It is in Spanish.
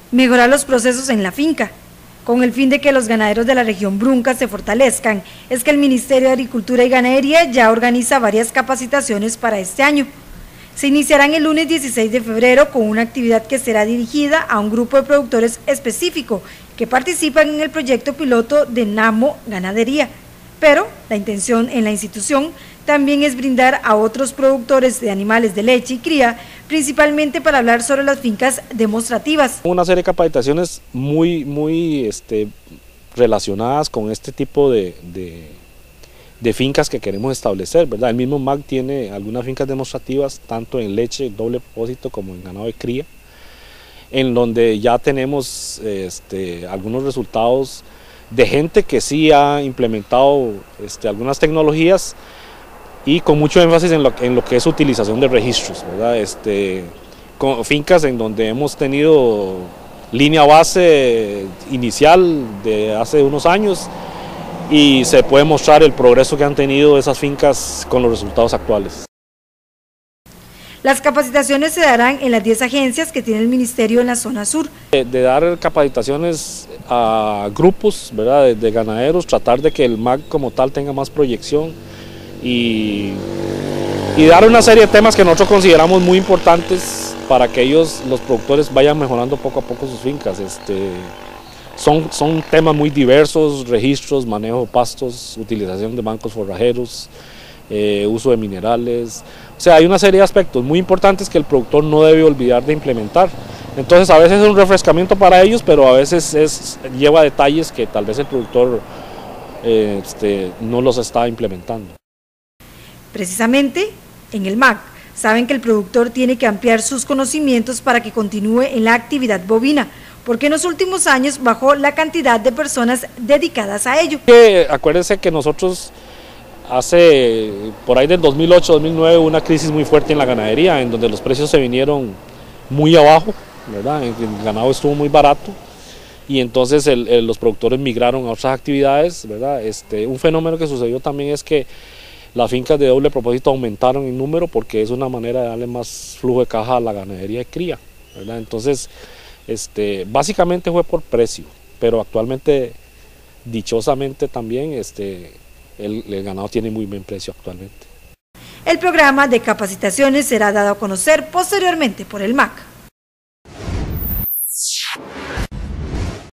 mejorar los procesos en la finca. Con el fin de que los ganaderos de la región Brunca se fortalezcan, es que el Ministerio de Agricultura y Ganadería ya organiza varias capacitaciones para este año. Se iniciarán el lunes 16 de febrero con una actividad que será dirigida a un grupo de productores específico que participan en el proyecto piloto de Namo Ganadería. Pero la intención en la institución también es brindar a otros productores de animales de leche y cría, principalmente para hablar sobre las fincas demostrativas. Una serie de capacitaciones muy relacionadas con este tipo de fincas que queremos establecer, ¿verdad? El mismo MAC tiene algunas fincas demostrativas, tanto en leche, doble propósito, como en ganado de cría, en donde ya tenemos algunos resultados de gente que sí ha implementado algunas tecnologías y con mucho énfasis en lo que es utilización de registros, ¿verdad? Con fincas en donde hemos tenido línea base inicial de hace unos años y se puede mostrar el progreso que han tenido esas fincas con los resultados actuales. Las capacitaciones se darán en las 10 agencias que tiene el Ministerio en la zona sur. De dar capacitaciones a grupos, ¿verdad?, de ganaderos, tratar de que el MAC como tal tenga más proyección y dar una serie de temas que nosotros consideramos muy importantes para que ellos, los productores, vayan mejorando poco a poco sus fincas. Son temas muy diversos: registros, manejo de pastos, utilización de bancos forrajeros, uso de minerales. O sea, hay una serie de aspectos muy importantes que el productor no debe olvidar de implementar. Entonces a veces es un refrescamiento para ellos, pero a veces lleva detalles que tal vez el productor no los está implementando. Precisamente en el MAC saben que el productor tiene que ampliar sus conocimientos para que continúe en la actividad bovina, porque en los últimos años bajó la cantidad de personas dedicadas a ello. Acuérdense que nosotros hace por ahí del 2008-2009 hubo una crisis muy fuerte en la ganadería, en donde los precios se vinieron muy abajo, ¿verdad? El ganado estuvo muy barato y entonces los productores migraron a otras actividades, ¿verdad? Un fenómeno que sucedió también es que las fincas de doble propósito aumentaron en número porque es una manera de darle más flujo de caja a la ganadería de cría, ¿verdad? Entonces, básicamente fue por precio, pero actualmente, dichosamente también, el ganado tiene muy buen precio actualmente. El programa de capacitaciones será dado a conocer posteriormente por el MAC.